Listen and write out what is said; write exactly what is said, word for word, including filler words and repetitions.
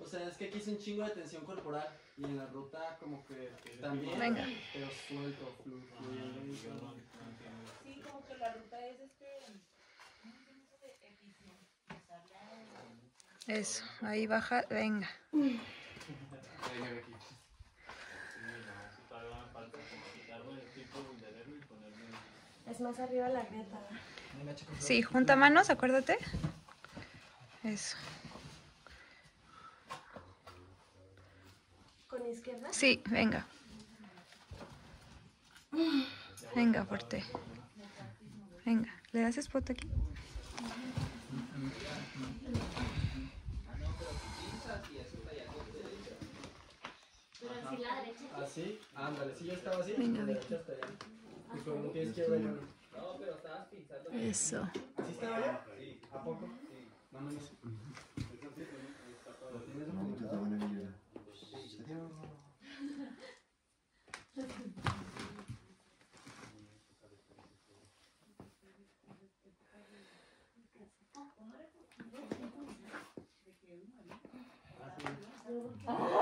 sea, es que aquí hice un chingo de tensión corporal y en la ruta como que también, venga. pero suelto, flu, fluyendo. Sí, como que la ruta es este... Eso, ahí baja, venga. Es más arriba la grieta. Sí, junta manos, acuérdate. Eso. ¿Con izquierda? Sí, venga. Venga, fuerte. Venga, ¿le das spot aquí? Pero así la derecha. ¿Así? Ándale, sí, yo estaba así. Venga, de Vicky. derecha hasta allá. Y con el pie izquierdo yo. No, pero estabas pinzando. Eso. ¿Así estaba yo? Sí. ¿A poco? Sí. No me dice. ¿Lo tienes documentado? Ah,